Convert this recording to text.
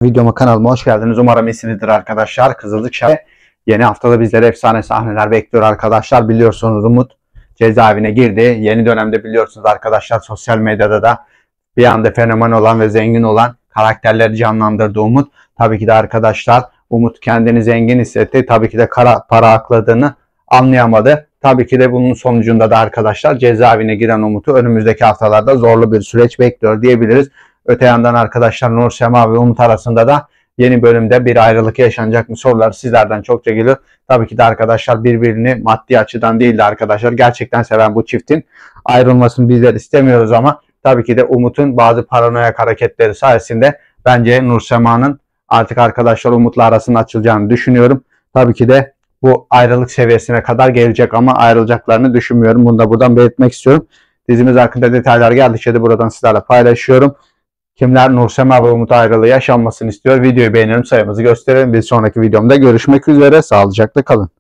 Videoma, kanalıma hoş geldiniz. Umarım iyisinizdir arkadaşlar. Kızılcık Şerbeti yeni haftada bizlere efsane sahneler bekliyor arkadaşlar. Biliyorsunuz Umut cezaevine girdi. Yeni dönemde biliyorsunuz arkadaşlar sosyal medyada da bir anda fenomen olan ve zengin olan karakterleri canlandırdı Umut. Tabii ki de arkadaşlar Umut kendini zengin hissetti. Tabii ki de para akladığını anlayamadı. Tabii ki de bunun sonucunda da arkadaşlar cezaevine giren Umut'u önümüzdeki haftalarda zorlu bir süreç bekliyor diyebiliriz. Öte yandan arkadaşlar Nursema ve Umut arasında da yeni bölümde bir ayrılık yaşanacak mı soruları sizlerden çokça geliyor. Tabii ki de arkadaşlar birbirini maddi açıdan değil de arkadaşlar gerçekten seven bu çiftin ayrılmasını bizler istemiyoruz ama tabii ki de Umut'un bazı paranoyak hareketleri sayesinde bence Nursema'nın artık arkadaşlar Umut'la arasının açılacağını düşünüyorum. Tabii ki de bu ayrılık seviyesine kadar gelecek ama ayrılacaklarını düşünmüyorum. Bunu da buradan belirtmek istiyorum. Dizimiz hakkında detaylar geldikçe de buradan sizlerle paylaşıyorum. Kimler Nursema ve Umut ayrılığı yaşanmasını istiyor? Videoyu beğenelim, sayımızı gösterelim. Bir sonraki videomda görüşmek üzere. Sağlıcakla kalın.